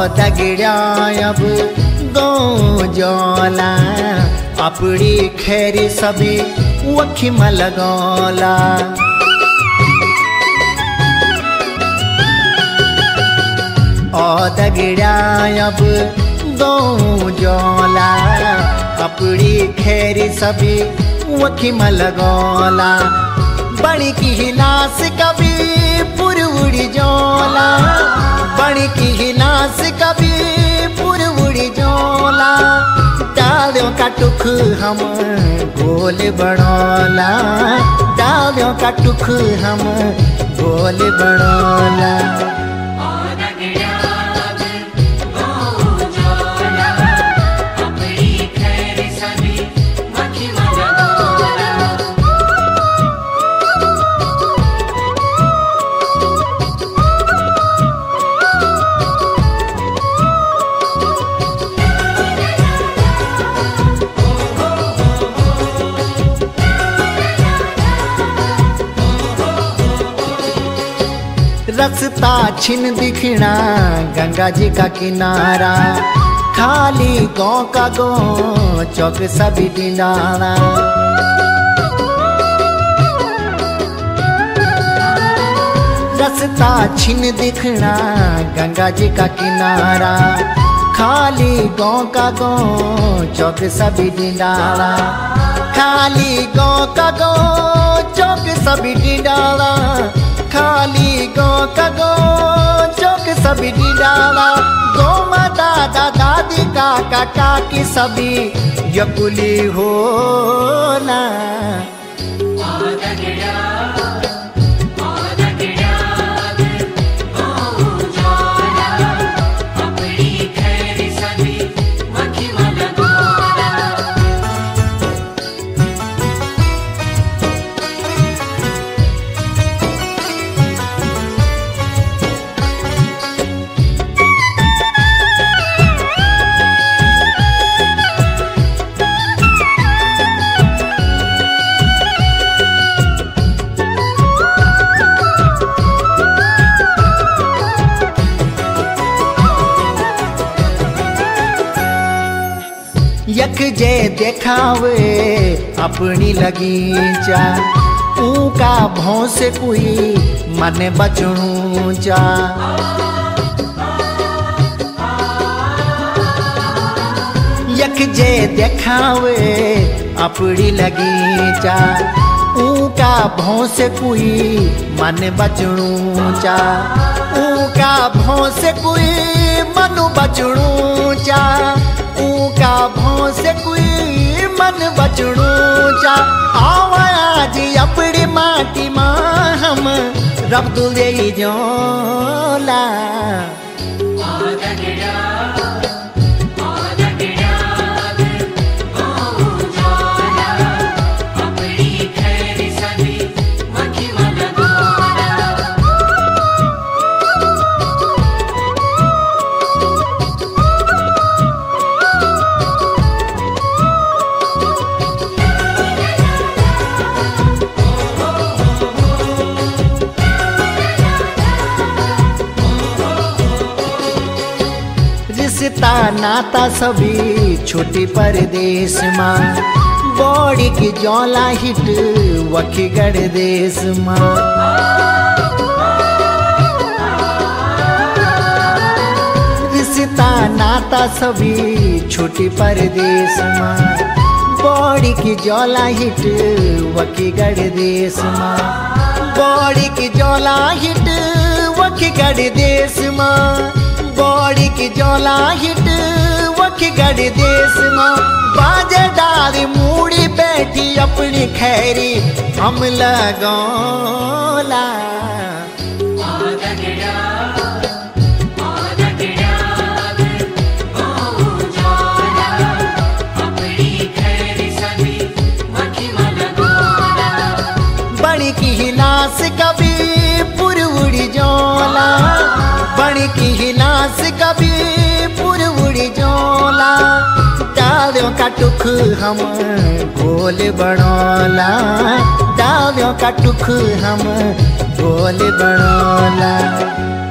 दगड़ा अब गो जोला अपनी खैरी सभी वखी मलगोला। ओ दगड़ा अब गो जोला अपनी खैरी सभी वखी मलगोला। बड़ी की हिलास कभी पुरउड़ी जोला, बड़ी की हिलास कभी पुरउड़ी जोला। डालियों का टुक हम गोल बनोला, डालियों का टुक हम गोल बनोला। रस्ता छिन दिखना गंगा जी का किनारा, खाली गाँव का गो चौक सभी डिंडारा। रस्ता छिन दिखना गंगा जी का किनारा, खाली गाँव का गो चौक सभी डिंडारा। खाली गाँव का गो चौक सभी डिंडारा, खाली गो का गो चौक सभी डिंडारा। गो माता दादा दादी काका काकी सभी यकुली होला। यख जे देखावे अपनी लगीचा, ऊका भौं से कोई मन बचणू जा। यख जे देखावे अपनी लगीचा, ऊका भौं से कोई मन बचणू जा। ऊका भौं से कोई मन बचणू जा, ऊका भौं से कोई मन बचणू जा। आवाज अपनी माटी मां हम रब दुले जोला। रिश्ता नाता सभी छोटी परदेश माँ, बॉडी की जोला हिट वखीगढ़ देश माँ। रिश्ता नाता सभी छोटी परदेश माँ, बॉडी की जोला हिट वखीगढ़ देश माँ। बॉडी की जोला हिट वखीगढ़ देश माँ, बॉडी की जोला हिट वखीगढ़ देश माँ। बाजे डाली मूड़ी बैठी अपनी खैरी हम लगोला। बड़ी की हिलास कभी पुरउड़ी जोला, बड़ी की हिलास कभी पुरउड़ी जोला। डालियों का टुक हम गोल बनोला, डालियों का टुक हम गोल बनोला।